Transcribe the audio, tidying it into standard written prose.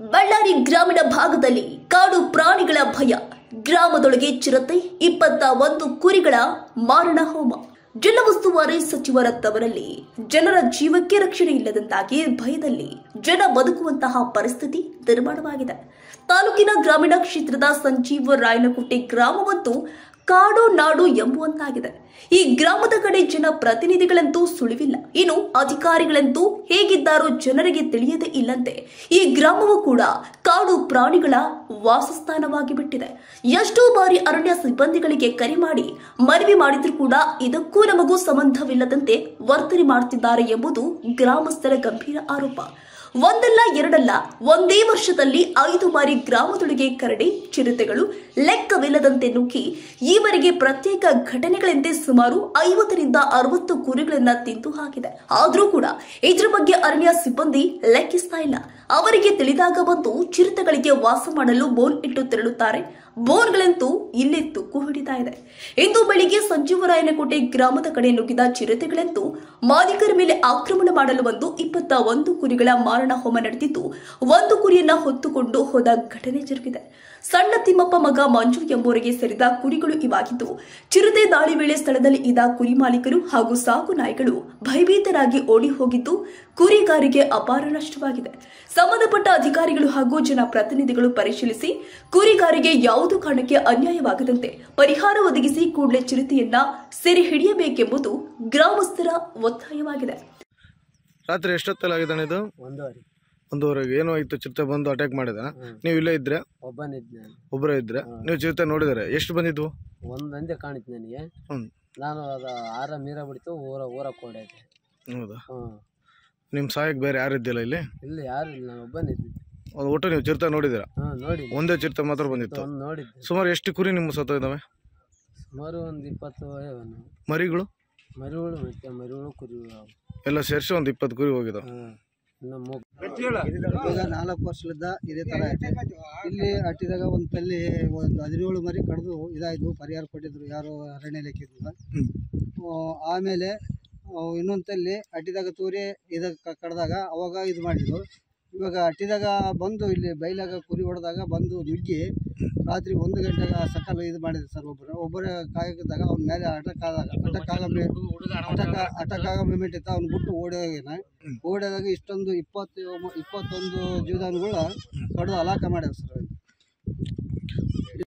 ಬಳ್ಳಾರಿ ಗ್ರಾಮೀಣ ಭಾಗದಲ್ಲಿ ಕಾಡು ಪ್ರಾಣಿಗಳ ಭಯ. ಗ್ರಾಮದೊಳಗೆ ಚಿರತೆ, 21 ಕುರಿಗಳ ಮಾರಣ ಹೋಮ. ಜಿಲ್ಲಾ ಉಸ್ತುವಾರಿ ಸಚಿವರ ತವರಲ್ಲಿ ಜನರ ಜೀವಕ್ಕೆ ರಕ್ಷಣೆ ಇಲ್ಲದಂತಾಗಿ ಭಯದಲ್ಲಿ ಜನ ಬದುಕುವಂತಹ ಪರಿಸ್ಥಿತಿ ನಿರ್ಮಾಣವಾಗಿದೆ. ತಾಲೂಕಿನ ಗ್ರಾಮೀಣ ಕ್ಷೇತ್ರದ ಸಂಜೀವ ರಾಯನಕುಂಟೆ ಗ್ರಾಮವಂತೂ ಕಾಡು ನಾಡು ಎಂಬುವಂತಾಗಿದೆ. ಈ ಗ್ರಾಮದ ಕಡೆ ಜನ ಪ್ರತಿನಿಧಿಗಳಂತೂ ಸುಳಿವಿಲ್ಲ. ಇನ್ನು ಅಧಿಕಾರಿಗಳಂತೂ ಹೇಗಿದ್ದಾರೋ ಜನರಿಗೆ ತಿಳಿಯದೇ ಇಲ್ಲಂತೆ ಈ ಗ್ರಾಮವು ಕೂಡ ಕಾಡು ಪ್ರಾಣಿಗಳ ವಾಸಸ್ಥಾನವಾಗಿ ಬಿಟ್ಟಿದೆ. ಎಷ್ಟೋ ಬಾರಿ ಅರಣ್ಯ ಸಿಬ್ಬಂದಿಗಳಿಗೆ ಕರೆ ಮಾಡಿ ಮನವಿ ಮಾಡಿದ್ರೂ ಕೂಡ ಇದಕ್ಕೂ ನಮಗೂ ಸಂಬಂಧವಿಲ್ಲದಂತೆ ವರ್ತನೆ ಮಾಡುತ್ತಿದ್ದಾರೆ ಎಂಬುದು ಗ್ರಾಮಸ್ಥರ ಗಂಭೀರ ಆರೋಪ. ಒಂದಲ್ಲ ಎರಡಲ್ಲ, ಒಂದೇ ವರ್ಷದಲ್ಲಿ 5 ಬಾರಿ ಗ್ರಾಮದೊಳಗೆ ಕರಡಿ, ಚಿರತೆಗಳು ಲೆಕ್ಕವಿಲ್ಲದಂತೆ ನುಗ್ಗಿ ಈವರೆಗೆ ಪ್ರತ್ಯೇಕ ಘಟನೆಗಳಂತೆ ಸುಮಾರು 50ರಿಂದ 60 ಕುರಿಗಳನ್ನ ತಿಂದು ಹಾಕಿದೆ. ಆದರೂ ಕೂಡ ಇದರ ಬಗ್ಗೆ ಅರಣ್ಯ ಸಿಬ್ಬಂದಿ ಲೆಕ್ಕಿಸ್ತಾ ಇಲ್ಲ. ಅವರಿಗೆ ತಿಳಿದಾಗ ಬಂದು ಚಿರತೆಗಳಿಗೆ ವಾಸ ಮಾಡಲು ಬೋನ್ ಇಟ್ಟು ತೆರಳುತ್ತಾರೆ. ಬೋನ್ಗಳಂತೂ ಇಲ್ಲಿ ತುಕ್ಕು ಹಿಡಿತಾ ಇದೆ. ಇಂದು ಬೆಳಿಗ್ಗೆ ಸಂಜೀವರಾಯನಕೋಟೆ ಗ್ರಾಮದ ಕಡೆ ನುಗ್ಗಿದ ಚಿರತೆಗಳಂತೂ ಮಾಲೀಕರ ಮೇಲೆ ಆಕ್ರಮಣ ಮಾಡಲು ಬಂದು 21 ಕುರಿಗಳ ಮಾರಣ ಹೋಮ ನಡೆದಿದ್ದು, 1 ಕುರಿಯನ್ನ ಹೊತ್ತುಕೊಂಡು ಹೋದ ಘಟನೆ ಜರುಗಿದೆ. ಸಣ್ಣ ತಿಮ್ಮಪ್ಪ ಮಗ ಮಂಜು ಎಂಬುವರಿಗೆ ಸೇರಿದ ಕುರಿಗಳು ಇವಾಗಿದ್ದು, ಚಿರತೆ ದಾಳಿ ವೇಳೆ ಸ್ಥಳದಲ್ಲಿ ಇದ್ದ ಕುರಿ ಮಾಲೀಕರು ಹಾಗೂ ಸಾಕು ನಾಯಿಗಳು ಭಯಭೀತರಾಗಿ ಓಡಿ ಹೋಗಿದ್ದು, ಕುರಿಗಾರಿಗೆ ಅಪಾರ ನಷ್ಟವಾಗಿದೆ. ಸಂಬಂಧಪಟ್ಟ ಅಧಿಕಾರಿಗಳು ಹಾಗೂ ಜನಪ್ರತಿನಿಧಿಗಳು ಪರಿಶೀಲಿಸಿ ಕುರಿಗಾರಿಗೆ ಯಾವುದೇ ಕಾರಣಕ್ಕೆ ಅನ್ಯಾಯವಾಗದಂತೆ ಪರಿಹಾರ ಒದಗಿಸಿ ಕೂಡಲೇ ಚಿರತೆಯನ್ನ ಸೆರೆ ಹಿಡಿಯಬೇಕೆಂಬುದು ಗ್ರಾಮಸ್ಥರ ಒತ್ತಾಯವಾಗಿದೆ. ರಾತ್ರಿ ಎಷ್ಟೊತ್ತಲಾಗಿದೆ ಇದು? 1:30. ಏನೋ ಆಯ್ತು, ಚಿರತೆ ಬಂದು ಅಟ್ಯಾಕ್ ಮಾಡಿದ. ನೀವು ಇಲ್ಲೇ ಇದ್ರೆ? ಒಬ್ಬರೇ ಇದ್ರೆ. ನೀವು ಚಿರತೆ ನೋಡಿದಾರೆ? ಎಷ್ಟು ಬಂದಿದ್ವು? ಒಂದೇ ಕಾಣಿತ್ತು ನನಗೆ. ನಾನು ಅದು ಆರ ಮೀರ ಬಿಡ್ತು, ಊರ ಕೋಡೆ. ಹೌದಾ? ನಿಮ್ ಸಹಾಯಕ್ಕೆ ಬೇರೆ ಯಾರು ಇದ್ದಿಲ್ಲ ಇಲ್ಲಿ? ಇಲ್ಲಿ ಯಾರು ಇಲ್ಲ, ನಾನು ಒಬ್ಬನಿದ್ದೆ. ಒಟ್ಟು ನೀವು ಚಿರತೆ ನೋಡಿದಿರ? ನೋಡಿ. ಒಂದೇ ಚಿರತೆ ಮಾತ್ರ ಬಂದಿತ್ತು? ನೋಡಿದ್ದೆ. ಸುಮಾರು ಎಷ್ಟು ಕುರಿ ನಿಮ್ಮ ಸತ್ತ ಇದಾವೆ? ಸುಮಾರು ಒಂದು 20 ಮರಿಗಳು ಮತ್ತೆ ಮರಿಗಳು ಕುರಿಗಳು ಎಲ್ಲ ಸೇರಿಸಿ ಒಂದು 20 ಕುರಿ ಹೋಗಿದಾವೆ. ಈಗ 4 ವರ್ಷದಿಂದ ಇದೇ ತರ ಐತೆ. ಇಲ್ಲಿ ಅಟ್ಟಿದಾಗ ಒಂದು ತಲ್ಲಿ ಒಂದು 17 ಮರಿ ಕಡ್ದು ಇದಾಯ್ತು. ಪರಿಹಾರ ಕೊಟ್ಟಿದ್ರು ಯಾರು ಅರಣ್ಯ ಇಲಾಖೆಯಿಂದ. ಆಮೇಲೆ ಇನ್ನೊಂದು ತಲ್ಲಿ ಅಟ್ಟಿದಾಗ ತೂರಿ ಇದಕ್ಕೆ ಕಡ್ದಾಗ ಅವಾಗ ಇದು ಮಾಡಿದ್ರು. ಇವಾಗ ಅಟ್ಟಿದಾಗ ಬಂದು ಇಲ್ಲಿ ಬೈಲಾಗ ಕುರಿ ಹೊಡೆದಾಗ ಬಂದು ನುಗ್ಗಿ ರಾತ್ರಿ 1 ಗಂಟೆಗೆ ಸಕಾಲ ಇದು ಮಾಡಿದ್ರು ಸರ್. ಒಬ್ಬರೇ ಕಾಯ್ದಾಗ ಅವ್ನ ಮೇಲೆ ಅಟಕ್ ಆಗ ಮೂಮೆಂಟ್ ಇತ್ತು. ಅವ್ನು ಬಿಟ್ಟು ಓಡಿದಾಗ ಇಷ್ಟೊಂದು 21 ಜೀವದಾನುಗಳ ಕಡ್ದು ಹಲಾಕ ಮಾಡ್ಯಾವ ಸರ್.